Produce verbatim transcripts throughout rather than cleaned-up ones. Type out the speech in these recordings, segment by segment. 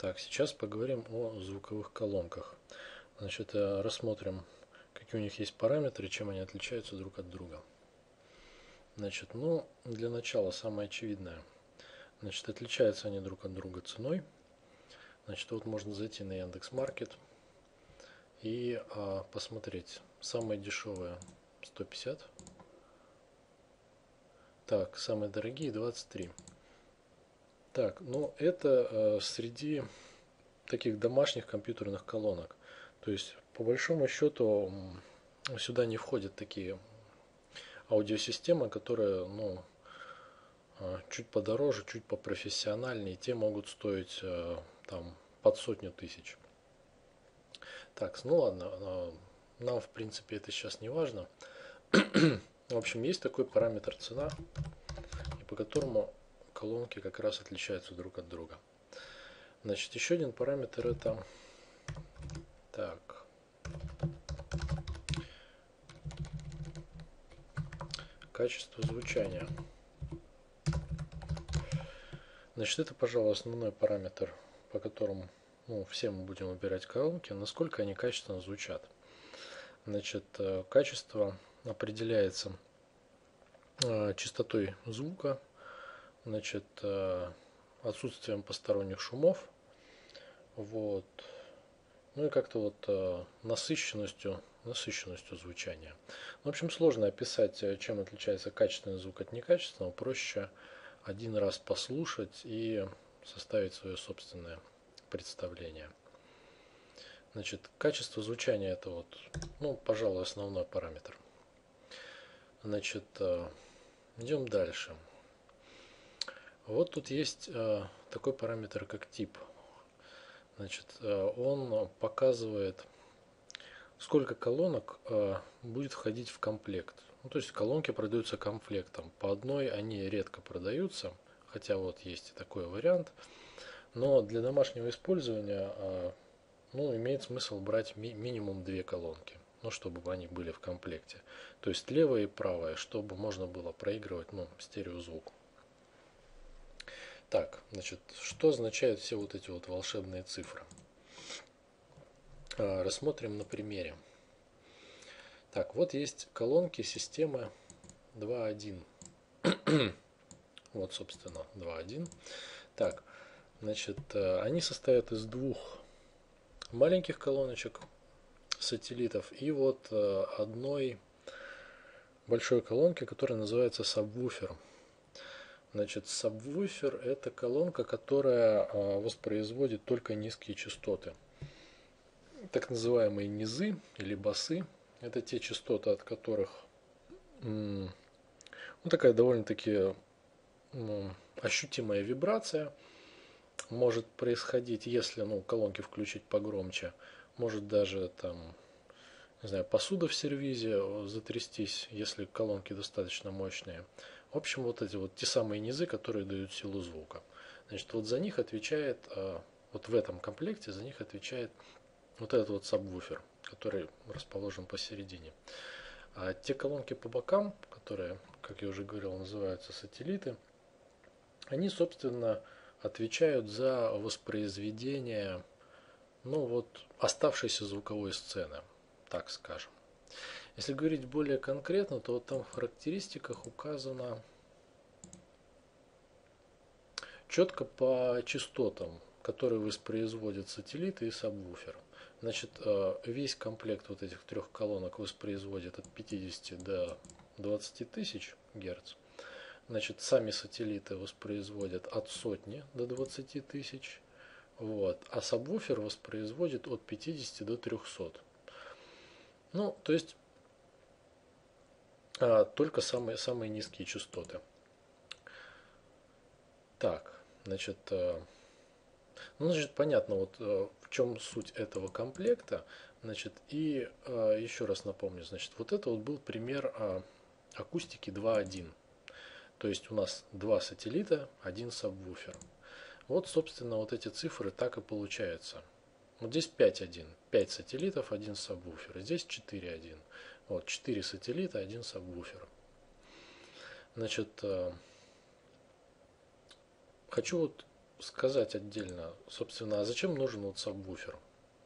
Так, сейчас поговорим о звуковых колонках. Значит, э, рассмотрим, какие у них есть параметры, чем они отличаются друг от друга. Значит, ну, для начала самое очевидное. Значит, отличаются они друг от друга ценой. Значит, вот можно зайти на Яндекс.Маркет и а, посмотреть. Самые дешевые сто пятьдесят. Так, самые дорогие двадцать три. Так, ну это э, среди таких домашних компьютерных колонок. То есть, по большому счету, сюда не входят такие аудиосистемы, которые, ну, чуть подороже, чуть попрофессиональнее. Те могут стоить там под сотню тысяч. Так, ну ладно, нам в принципе это сейчас не важно. В общем, есть такой параметр цена, по которому колонки как раз отличаются друг от друга. Значит, еще один параметр это так. Качество звучания. Значит, это, пожалуй, основной параметр, по которому, ну, все мы будем выбирать колонки, насколько они качественно звучат. Значит, качество определяется частотой звука, значит, отсутствием посторонних шумов, вот, ну и как-то вот насыщенностью, насыщенностью звучания. В общем, сложно описать, чем отличается качественный звук от некачественного, проще один раз послушать и составить свое собственное представление. Значит, качество звучания это вот, ну, пожалуй, основной параметр. Значит, идем дальше. Вот тут есть такой параметр, как тип. Значит, он показывает, сколько колонок будет входить в комплект. Ну, то есть колонки продаются комплектом. По одной они редко продаются, хотя вот есть и такой вариант. Но для домашнего использования, ну, имеет смысл брать ми минимум две колонки, ну, чтобы они были в комплекте. То есть левая и правая, чтобы можно было проигрывать, ну, стереозвук. Так, значит, что означают все вот эти вот волшебные цифры? Рассмотрим на примере. Так, вот есть колонки системы два один. Вот, собственно, два один. Так, значит, они состоят из двух маленьких колоночек, сателлитов, и вот одной большой колонки, которая называется сабвуфер. Значит, сабвуфер это колонка, которая воспроизводит только низкие частоты. Так называемые низы или басы. Это те частоты, от которых, ну, такая довольно-таки, ну, ощутимая вибрация может происходить, если, ну, колонки включить погромче. Может даже там, не знаю, посуда в сервизе затрястись, если колонки достаточно мощные. В общем, вот эти вот те самые низы, которые дают силу звука. Значит, вот за них отвечает, вот в этом комплекте за них отвечает вот этот вот сабвуфер, который расположен посередине. А те колонки по бокам, которые, как я уже говорил, называются сателлиты, они, собственно, отвечают за воспроизведение, ну, вот, оставшейся звуковой сцены, так скажем. Если говорить более конкретно, то вот там в характеристиках указано четко по частотам, которые воспроизводят сателлиты и сабвуфер. Значит, весь комплект вот этих трех колонок воспроизводит от пятидесяти до двадцати тысяч герц. Значит, сами сателлиты воспроизводят от сотни до двадцати тысяч. Вот, а сабвуфер воспроизводит от пятидесяти до трёхсот. Ну, то есть а, только самые, самые низкие частоты. Так, значит, ну, значит, понятно, вот в чем суть этого комплекта. Значит, и э, еще раз напомню, значит, вот это вот был пример э, акустики два один. То есть у нас два сателлита, один сабвуфер. Вот, собственно, вот эти цифры так и получаются. Вот здесь пять один. пять сателлитов, один сабвуфер. Здесь четыре один. Вот, четыре сателлита, один сабвуфер. Значит, э, хочу вот сказать отдельно, собственно, а зачем нужен вот сабвуфер?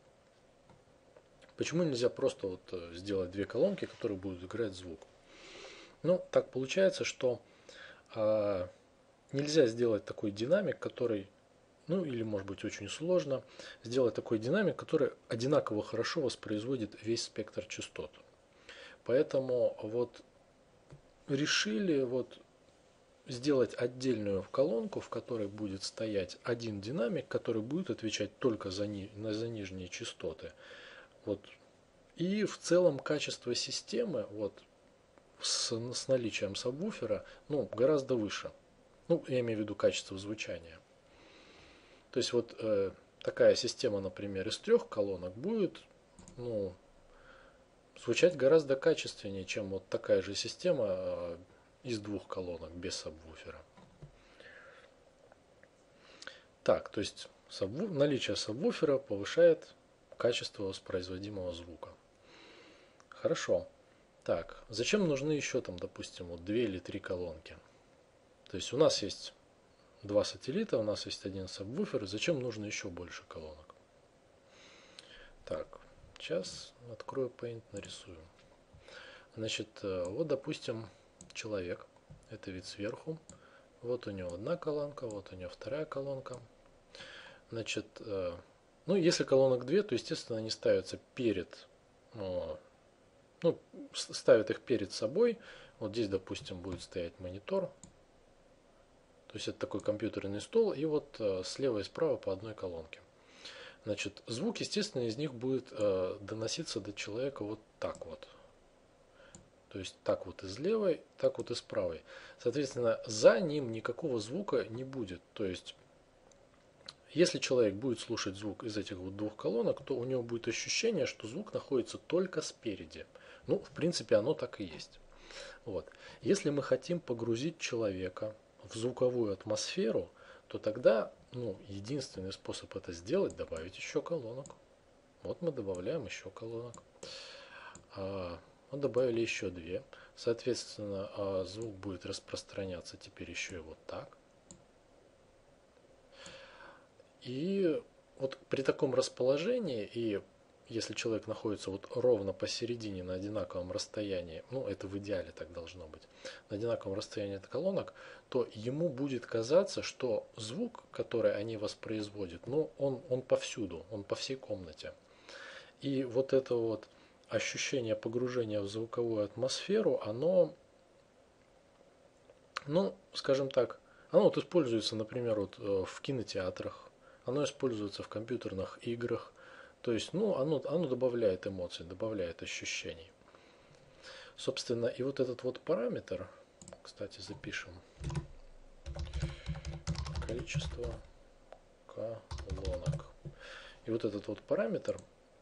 Почему нельзя просто вот сделать две колонки, которые будут играть звук? Ну, так получается, что а, нельзя сделать такой динамик, который, ну или может быть очень сложно, сделать такой динамик, который одинаково хорошо воспроизводит весь спектр частот. Поэтому вот решили вот сделать отдельную колонку, в которой будет стоять один динамик, который будет отвечать только за, ни, за нижние частоты. Вот. И в целом качество системы вот, с, с наличием сабвуфера ну, гораздо выше. Ну, я имею в виду качество звучания. То есть вот э, такая система, например, из трех колонок будет ну, звучать гораздо качественнее, чем вот такая же система э, из двух колонок без сабвуфера. Так, то есть сабву... наличие сабвуфера повышает качество воспроизводимого звука. Хорошо. Так, зачем нужны еще там, допустим, вот две или три колонки? То есть у нас есть два сателлита, у нас есть один сабвуфер. Зачем нужно еще больше колонок? Так, сейчас открою Paint, нарисую. Значит, вот, допустим, человек. Это вид сверху. Вот у него одна колонка, вот у него вторая колонка. Значит, ну, если колонок две, то, естественно, они ставятся перед, ну, ставят их перед собой. Вот здесь, допустим, будет стоять монитор. То есть это такой компьютерный стол, и вот слева и справа по одной колонке. Значит, звук, естественно, из них будет э, доноситься до человека вот так вот. То есть так вот из левой, так вот из правой. Соответственно, за ним никакого звука не будет. То есть, если человек будет слушать звук из этих вот двух колонок, то у него будет ощущение, что звук находится только спереди. Ну, в принципе, оно так и есть. Вот. Если мы хотим погрузить человека в звуковую атмосферу, то тогда ну, единственный способ это сделать — добавить еще колонок. Вот мы добавляем еще колонок. А, вот добавили еще две. Соответственно, а, звук будет распространяться теперь еще и вот так. И вот при таком расположении, и если человек находится вот ровно посередине на одинаковом расстоянии, ну это в идеале так должно быть, на одинаковом расстоянии от колонок, то ему будет казаться, что звук, который они воспроизводят, ну он, он повсюду, он по всей комнате. И вот это вот ощущение погружения в звуковую атмосферу, оно, ну скажем так, оно вот используется, например, вот в кинотеатрах, оно используется в компьютерных играх. То есть, ну, оно, оно добавляет эмоций, добавляет ощущений. Собственно, и вот этот вот параметр, кстати, запишем. Количество колонок. И вот этот вот параметр,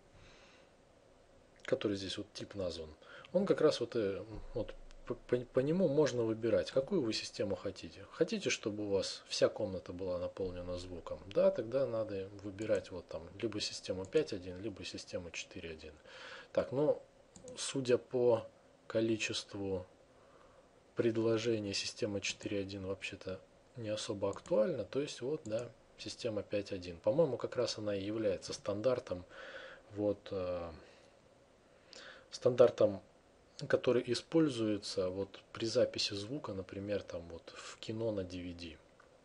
который здесь вот тип назван, он как раз вот, вот по, по нему можно выбирать, какую вы систему хотите. Хотите, чтобы у вас вся комната была наполнена звуком? Да, тогда надо выбирать вот там либо систему пять один, либо систему четыре один. Так, ну, судя по количеству предложений, система четыре один вообще-то не особо актуальна. То есть вот, да, система пять один. По-моему, как раз она и является стандартом, вот, э, стандартом, который используется вот при записи звука, например, там вот в кино на ди ви ди.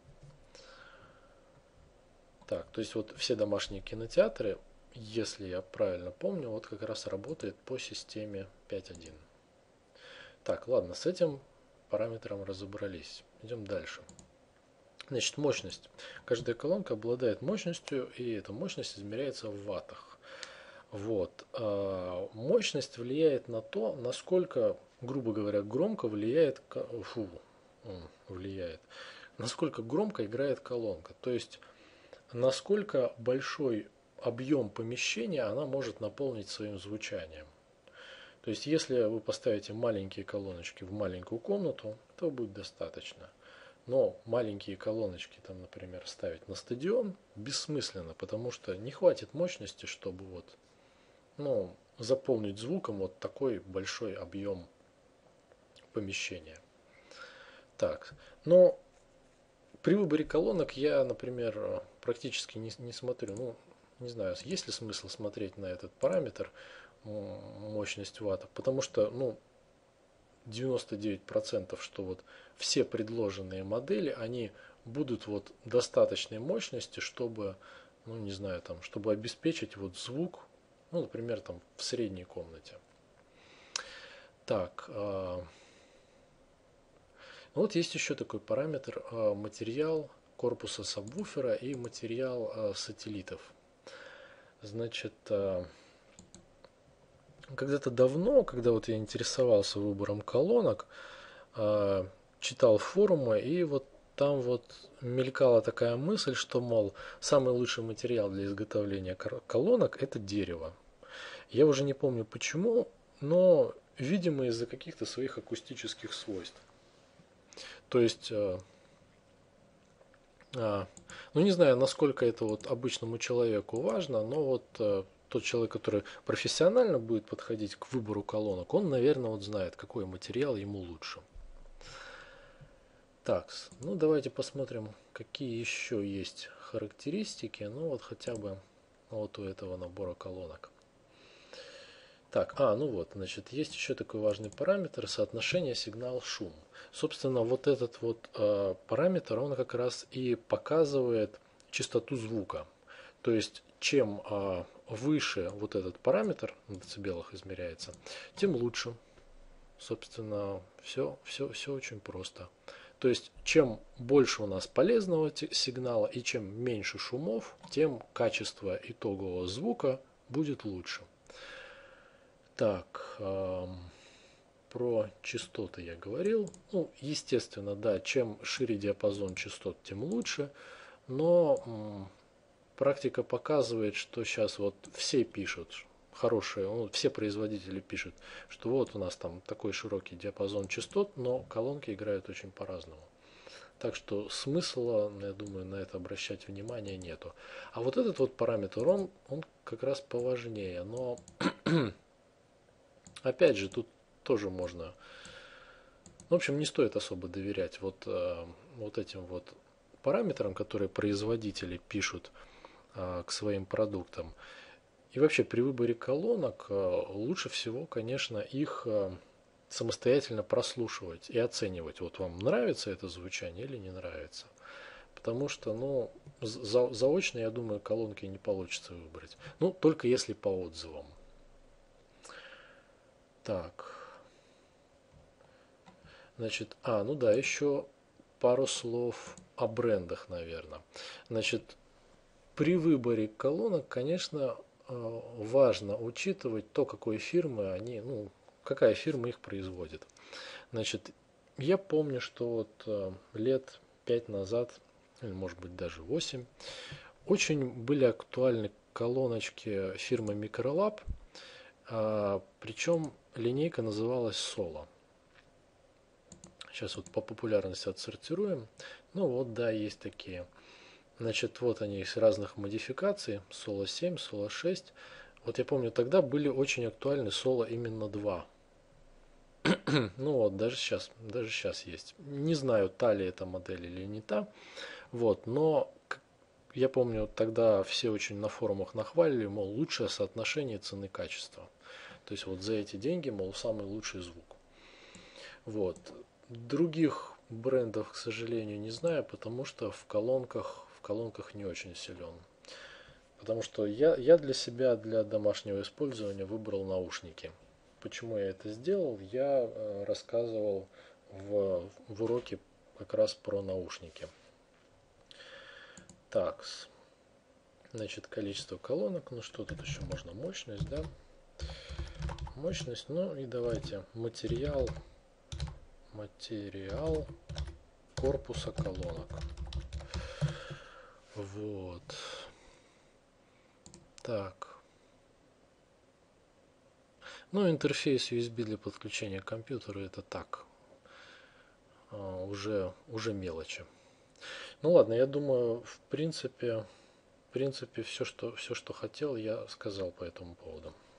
Так, то есть вот все домашние кинотеатры, если я правильно помню, вот как раз работает по системе пять один. Так, ладно, с этим параметром разобрались. Идем дальше. Значит, мощность. Каждая колонка обладает мощностью, и эта мощность измеряется в ваттах. Вот. Мощность влияет на то, насколько, грубо говоря, громко влияет, фу, влияет, насколько громко играет колонка. То есть, насколько большой объем помещения она может наполнить своим звучанием. То есть, если вы поставите маленькие колоночки в маленькую комнату, то будет достаточно. Но маленькие колоночки, там, например, ставить на стадион бессмысленно, потому что не хватит мощности, чтобы вот ну, заполнить звуком вот такой большой объем помещения. Так, но при выборе колонок я, например, практически не, не смотрю. Ну, не знаю, есть ли смысл смотреть на этот параметр мощность ваттов, потому что, ну, девяносто девять процентов, что вот все предложенные модели, они будут вот достаточной мощности, чтобы, ну, не знаю, там, чтобы обеспечить вот звук, ну, например, там в средней комнате. Так, э, вот есть еще такой параметр э, материал корпуса сабвуфера и материал э, сателлитов. Значит, э, когда-то давно, когда вот я интересовался выбором колонок, э, читал форумы, и вот там вот мелькала такая мысль, что, мол, самый лучший материал для изготовления колонок – это дерево. Я уже не помню почему, но, видимо, из-за каких-то своих акустических свойств. То есть, э, а, ну не знаю, насколько это вот обычному человеку важно, но вот э, тот человек, который профессионально будет подходить к выбору колонок, он, наверное, вот знает, какой материал ему лучше. Так, ну давайте посмотрим, какие еще есть характеристики, ну вот хотя бы вот у этого набора колонок. Так, а, ну вот, значит, есть еще такой важный параметр — соотношение сигнал-шум. Собственно, вот этот вот э, параметр, он как раз и показывает частоту звука. То есть, чем э, выше вот этот параметр, в децибелах измеряется, тем лучше. Собственно, все, все, все очень просто. То есть, чем больше у нас полезного сигнала и чем меньше шумов, тем качество итогового звука будет лучше. Так, э, про частоты я говорил. Ну, естественно, да, чем шире диапазон частот, тем лучше. Но м, практика показывает, что сейчас вот все пишут хорошие, ну, все производители пишут, что вот у нас там такой широкий диапазон частот, но колонки играют очень по-разному. Так что смысла, я думаю, на это обращать внимание нету. А вот этот вот параметр, он, он как раз поважнее. Но опять же, тут тоже можно... В общем, не стоит особо доверять вот, э, вот этим вот параметрам, которые производители пишут э, к своим продуктам. И вообще при выборе колонок э, лучше всего, конечно, их э, самостоятельно прослушивать и оценивать. Вот вам нравится это звучание или не нравится. Потому что, ну, за, заочно, я думаю, колонки не получится выбрать. Ну, только если по отзывам. Так. Значит, а, ну да, еще пару слов о брендах, наверное. Значит, при выборе колонок, конечно, важно учитывать то, какой фирмы они, ну, какая фирма их производит. Значит, я помню, что вот лет пять назад, или может быть даже восемь, очень были актуальны колоночки фирмы Microlab, причем линейка называлась Solo. Сейчас вот по популярности отсортируем. Ну вот, да, есть такие. Значит, вот они из разных модификаций. Solo семь, Solo шесть. Вот я помню, тогда были очень актуальны Solo именно два. Ну вот, даже сейчас, даже сейчас есть. Не знаю, та ли эта модель или не та. Вот, но я помню, тогда все очень на форумах нахвалили, мол, лучшее соотношение цены-качества. То есть вот за эти деньги, мол, самый лучший звук. Вот. Других брендов, к сожалению, не знаю, потому что в колонках, в колонках не очень силен. Потому что я, я для себя, для домашнего использования выбрал наушники. Почему я это сделал, я э, рассказывал в, в уроке как раз про наушники. Так, значит, количество колонок, ну что тут еще можно, мощность, да? Мощность, ну и давайте материал. Материал корпуса колонок. Вот. Так. Ну, интерфейс ю эс би для подключения к компьютеру — это так. Уже, уже мелочи. Ну ладно, я думаю, в принципе, в принципе, все, что, все, что хотел, я сказал по этому поводу.